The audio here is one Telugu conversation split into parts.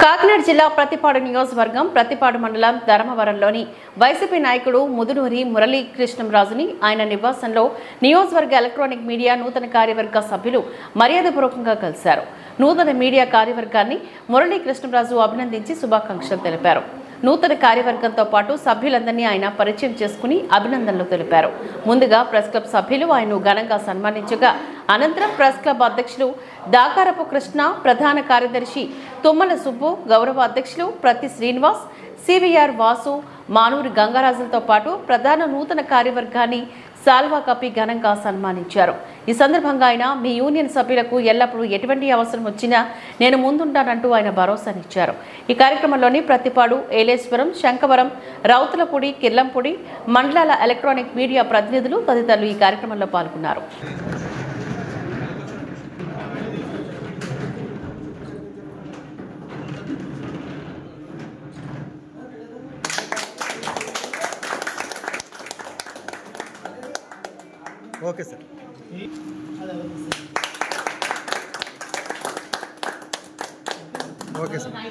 కాకినాడ జిల్లా ప్రతిపాడు నియోజకవర్గం ప్రతిపాడు మండలం ధర్మవరంలోని వైసీపీ నాయకుడు ముదునూరి మురళీకృష్ణంరాజుని ఆయన నివాసంలో నియోజకవర్గ ఎలక్ట్రానిక్ మీడియా నూతన కార్యవర్గ సభ్యులు మర్యాదపూర్వకంగా కలిశారు. నూతన మీడియా కార్యవర్గాన్ని మురళీకృష్ణంరాజు అభినందించి శుభాకాంక్షలు తెలిపారు. నూతన కార్యవర్గంతో పాటు సభ్యులందరినీ ఆయన పరిచయం చేసుకుని అభినందనలు తెలిపారు. ముందుగా ప్రెస్ క్లబ్ సభ్యులు ఆయన్ను ఘనంగా సన్మానించగా అనంతరం ప్రెస్ క్లబ్ అధ్యక్షులు దాకారపు కృష్ణ, ప్రధాన కార్యదర్శి తుమ్మల సుబ్బు, గౌరవ అధ్యక్షులు ప్రతి శ్రీనివాస్, సివిఆర్ వాసు, మానూరి గంగరాజులతో పాటు ప్రధాన నూతన కార్యవర్గాన్ని సాల్వా కప్పి ఘనంగా సన్మానించారు. ఈ సందర్భంగా ఆయన మీ యూనియన్ సభ్యులకు ఎల్లప్పుడూ ఎటువంటి అవసరం వచ్చినా నేను ముందుంటానంటూ ఆయన భరోసానిచ్చారు. ఈ కార్యక్రమంలోని ప్రతిపాడు, ఏలేశ్వరం, శంకవరం, రౌతులపూడి, కిర్లంపూడి మండలాల ఎలక్ట్రానిక్ మీడియా ప్రతినిధులు తదితరులు ఈ కార్యక్రమంలో పాల్గొన్నారు. Okay sir. Okay sir.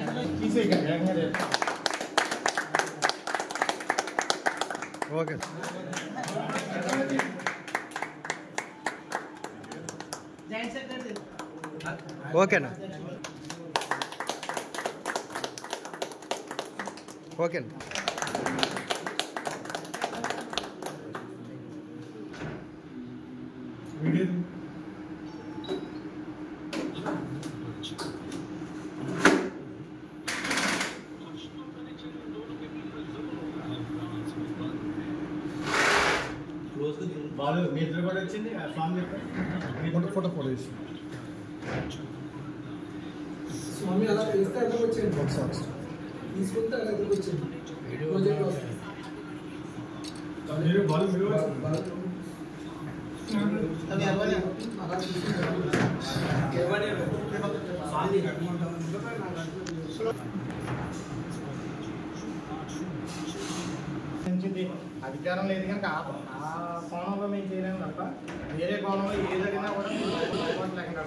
Okay ఓకేనా ఓకేనా వాళ్ళు మీ ఇద్దరు కూడా వచ్చింది స్వామి చెప్పారు ఫోటో వేసి స్వామి అలా వేస్తే అక్కడ వచ్చింది ఒకసారి తీసుకుంటే అలా ఎదురుకు వచ్చింది మీరు బాలు మీరు అధికారం లేదు కనుక ఆ కోణంలో మేము చేయలేము తప్ప వేరే కోణంలో ఏదైనా కూడా లేకుండా